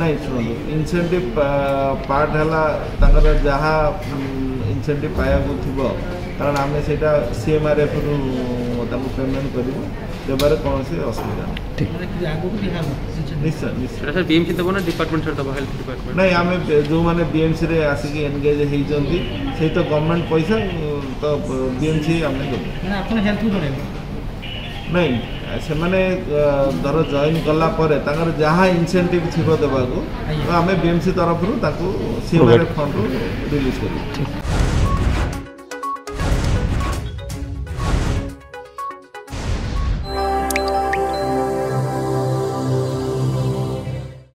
नहीं शुणु incentive part है जहाँ इनसेंटिव पाया कारण आम से CMRF रु पेमेंट करूँ देवार कौन से असुविधा निश्चय निश्चय सर बीएमसी दबो ना डिपार्टमेंट सर दबो हेल्थ डिपार्टमेंट नहीं आम जो मैंने BMC रे आसिक एनगेज होती से तो गवर्नमेंट पैसा तो BMC आम देव नहीं से मैंने धर जॉइन कला जहाँ इनसेंटिव थी देवाक तो आम BMC तरफ CMRF फंड रिलीज कर।